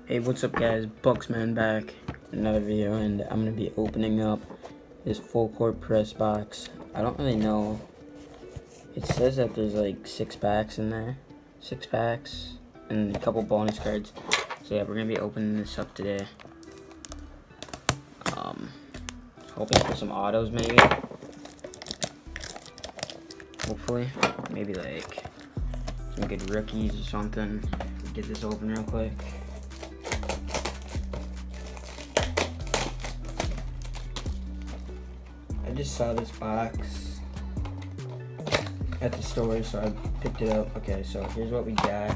Hey, what's up guys, Bucksman back in another video, and I'm going to be opening up this full court press box. I don't really know, it says that there's like 6 packs in there, 6 packs, and a couple bonus cards. So yeah, we're going to be opening this up today. Hoping for some autos maybe, hopefully, maybe like some good rookies or something. Get this open real quick. I just saw this box at the store, so I picked it up. Okay, so here's what we got.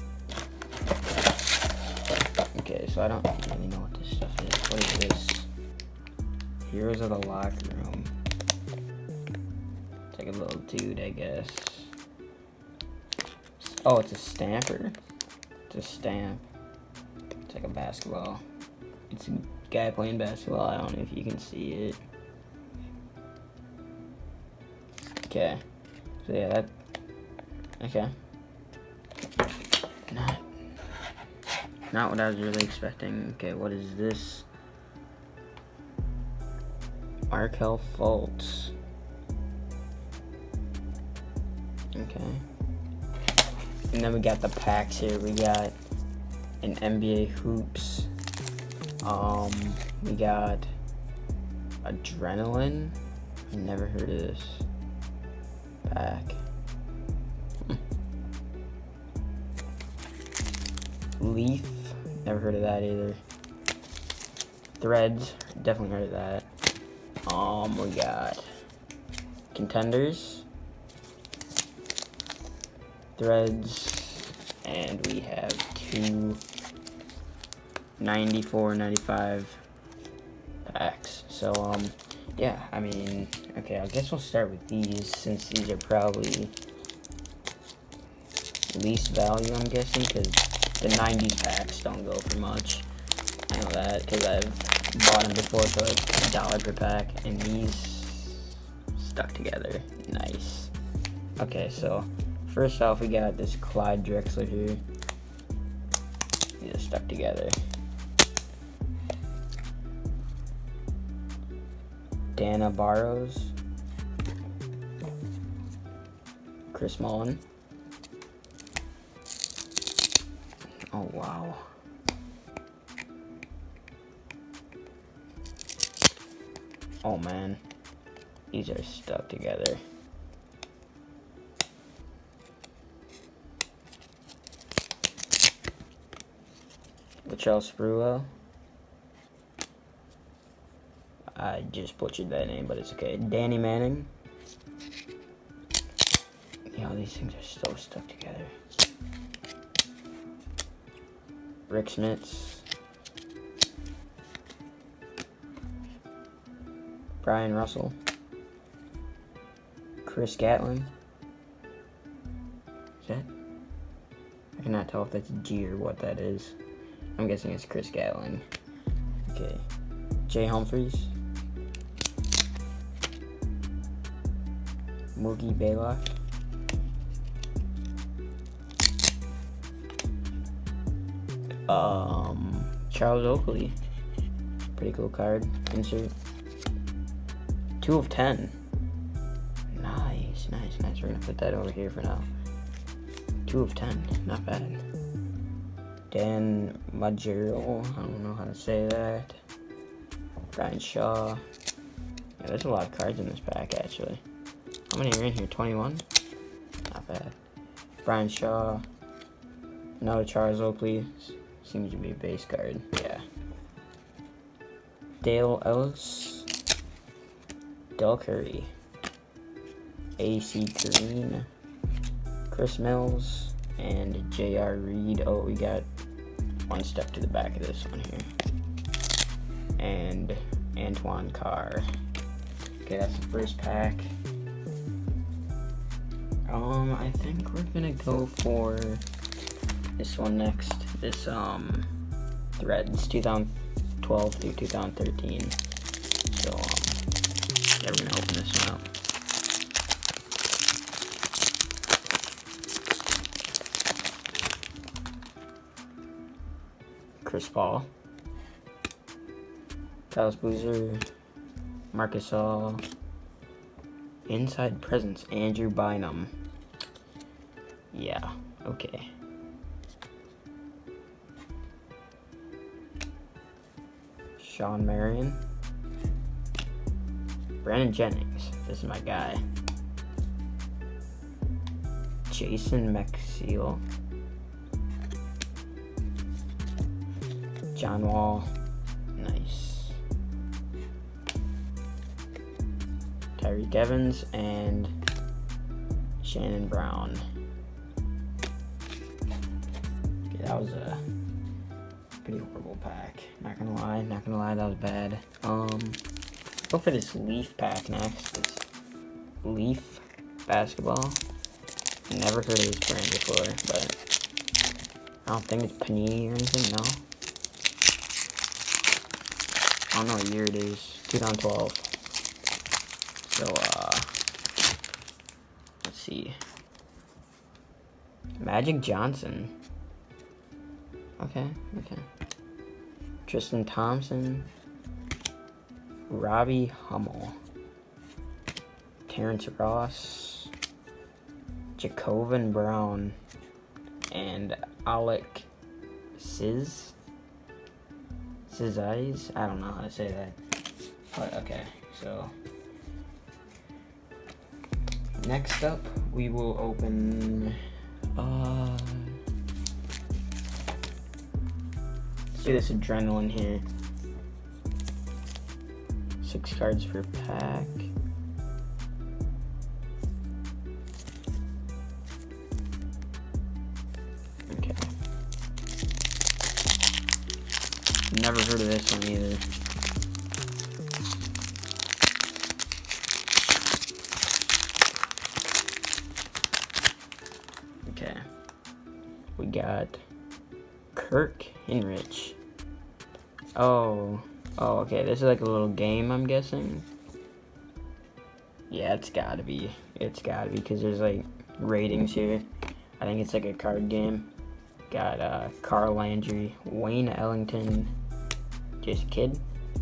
Okay, so I don't really know what this stuff is. What is this? Heroes of the Locker Room. It's like a little dude, I guess. Oh, it's a stamper. It's a stamp. It's like a basketball. It's a guy playing basketball. I don't know if you can see it. Okay, so yeah, that, okay, not what I was really expecting. Okay, what is this? Markelle Fultz. Okay, and then we got the packs here. We got an NBA Hoops. We got Adrenaline. I never heard of this pack. Leaf, never heard of that either. Threads, definitely heard of that. We got Contenders, Threads, and we have 2 94-95 packs. So yeah, I mean, okay, I guess we'll start with these, since these are probably least value, I'm guessing, because the 90s packs don't go for much. I know that, because I've bought them before for like $1 per pack, and these stuck together. Nice. Okay, so first off, we got this Clyde Drexler here. These are stuck together. Dana Barros, Chris Mullin. Oh wow. Oh man, these are stuck together. Latrell Sprewell. I just butchered that name, but it's okay. Danny Manning. You know, these things are so stuck together. Rick Smits. Brian Russell. Chris Gatlin. Is that? I cannot tell if that's a G or what that is. I'm guessing it's Chris Gatlin. Okay. Jay Humphries. Mookie Blaylock. Charles Oakley. Pretty cool card. Insert. 2 of 10. Nice, nice, nice. We're gonna put that over here for now. 2 of 10. Not bad. Dan Majero. I don't know how to say that. Brian Shaw. Yeah, there's a lot of cards in this pack, actually. How many are in here? 21? Not bad. Brian Shaw. Another Charles Oakley. Seems to be a base card. Yeah. Dale Ellis. Del Curry. AC Green. Chris Mills. And J.R. Reed. Oh, we got one stuck to the back of this one here. And Antoine Carr. Okay, that's the first pack. I think we're gonna go for this one next. This Threads 2012 through 2013. So yeah, we're gonna open this one up. Chris Paul. Dallas Boozer. Marcus All. Inside Presence, Andrew Bynum. Yeah, okay. Sean Marion. Brandon Jennings, this is my guy. Jason McSeal. John Wall, nice. Tyreek Evans and Shannon Brown. Okay, that was a pretty horrible pack. Not gonna lie, that was bad. Go for this Leaf pack next. This Leaf basketball. Never heard of this brand before, but I don't think it's Panini or anything, no. I don't know what year it is. 2012. So, let's see. Magic Johnson. Okay. Tristan Thompson. Robbie Hummel. Terrence Ross. Jacobin Brown. And Alec Sizz. Eyes? I don't know how to say that. But okay, so next up we will open let's do this Adrenaline here. 6 cards per pack. Okay. Never heard of this one either. Okay. We got Kirk Hinrich. Oh, okay. This is like a little game, I'm guessing. Yeah, it's gotta be because there's like ratings here. I think it's like a card game. Got Carl Landry, Wayne Ellington, Jason Kidd,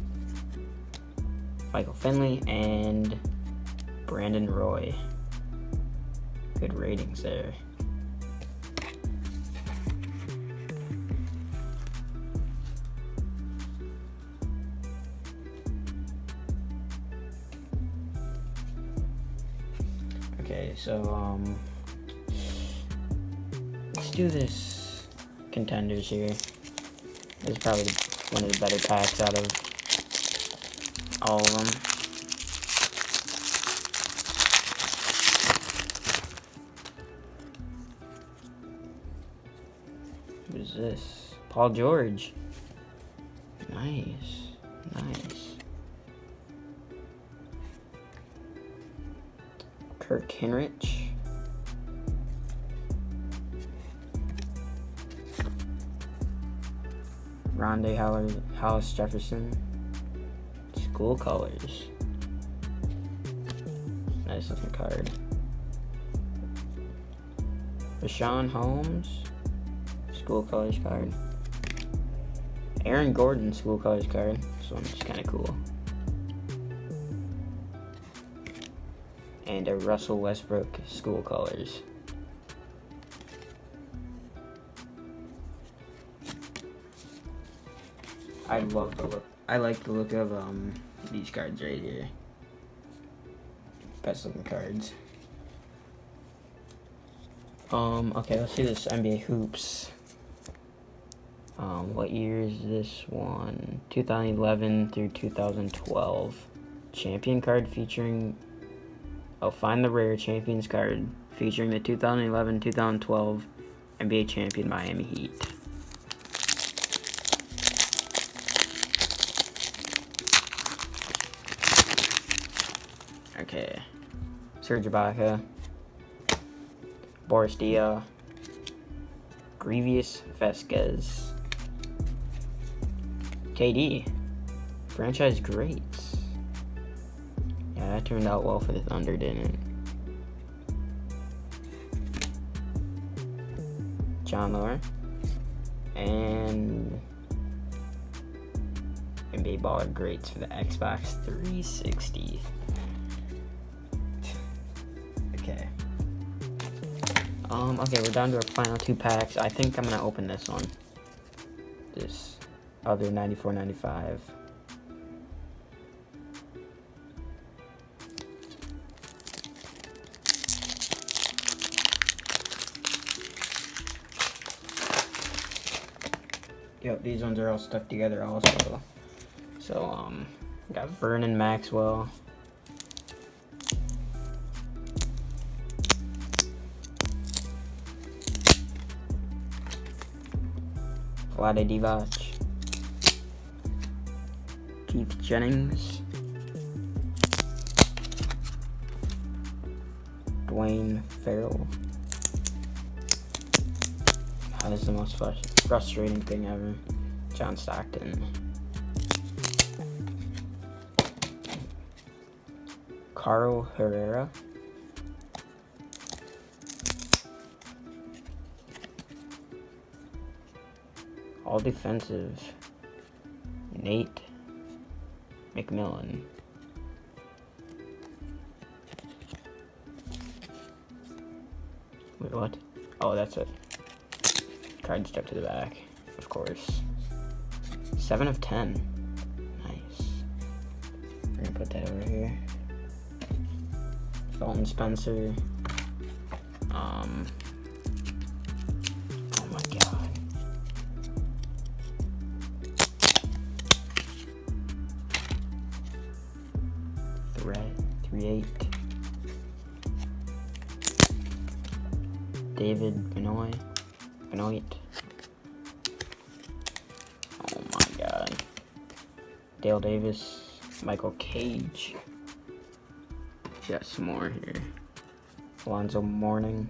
Michael Finley, and Brandon Roy. Good ratings there. Okay, so let's do this Contenders here. This is probably one of the better packs out of all of them. What is this? Paul George. Nice. Kirk Hinrich. Rondé Hollis Jefferson. School colors. Nice looking card. Rashawn Holmes. School colors card. Aaron Gordon school colors card. This one's kind of cool. And a Russell Westbrook school colors. I like the look of these cards right here. Best looking cards. Okay, let's see this NBA Hoops. What year is this one? 2011 through 2012. Champion card featuring... Oh, find the rare Champions card featuring the 2011-2012 NBA champion Miami Heat. Okay. Serge Ibaka. Boris Diaw. Grievous Vasquez. KD. Franchise greats. Yeah, that turned out well for the Thunder, didn't it? John Lawler. And NBA Baller Greats for the Xbox 360. Okay. Okay, we're down to our final 2 packs. I think I'm gonna open this one. This other 94.95. Yep, these ones are all stuck together also. So, got Vernon Maxwell. Vlade Divac. Keith Jennings. Dwayne Farrell. Oh, this is the most frustrating thing ever. John Stockton. Carl Herrera. All defensive. Nate McMillan. Wait, what? Oh, that's it. Card stuck to the back, of course. 7 of 10. Nice. We're gonna put that over here. Felton Spencer. Oh my god. Threat 3-8. David Benoit. Oh my god. Dale Davis, Michael Cage. Got some more here. Alonzo Mourning.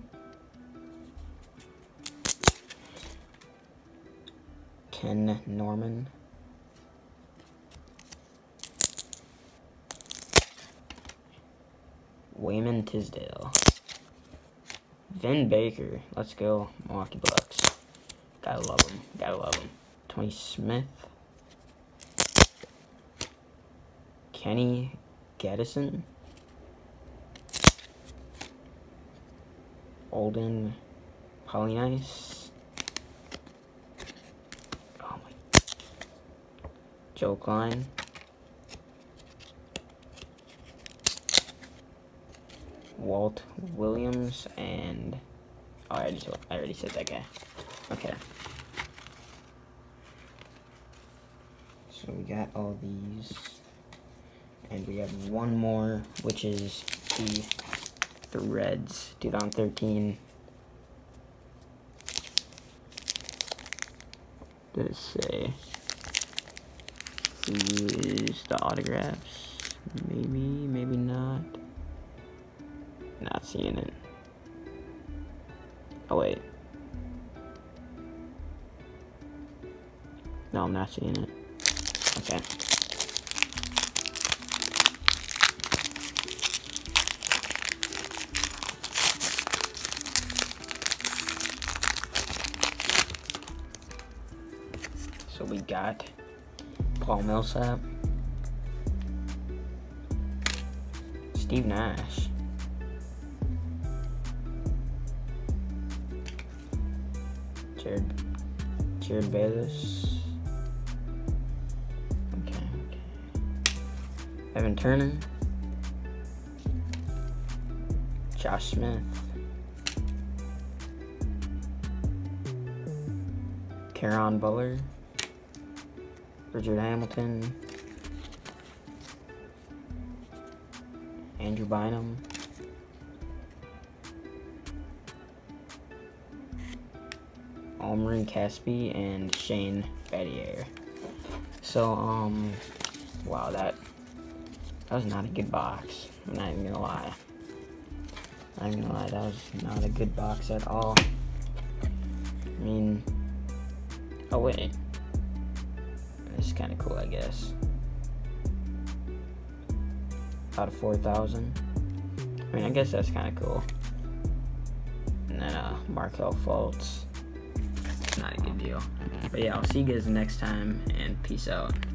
Ken Norman. Wayman Tisdale. Vin Baker. Let's go, Milwaukee Bucks. Gotta love him. Gotta love him. Tony Smith. Kenny Gaddison. Olden Polynice. Oh my. Joe Klein. Walt Williams and I already said that guy. Okay. So we got all these, and we have one more, which is the Reds 2013. Does it say who's the autographs? Maybe not. Not seeing it. Oh wait. No, I'm not seeing it. Okay. So we got Paul Millsap, Steve Nash, Jared Bayless, okay. Evan Turner, Josh Smith, Caron Buller, Richard Hamilton, Andrew Bynum, Omri Caspi, and Shane Battier. So, wow, that was not a good box. I'm not even gonna lie. That was not a good box at all. I mean, oh wait. This is kind of cool, I guess. Out of 4,000. I mean, I guess that's kind of cool. And then, Markelle Fultz. Not a good deal. But yeah, I'll see you guys next time, and peace out.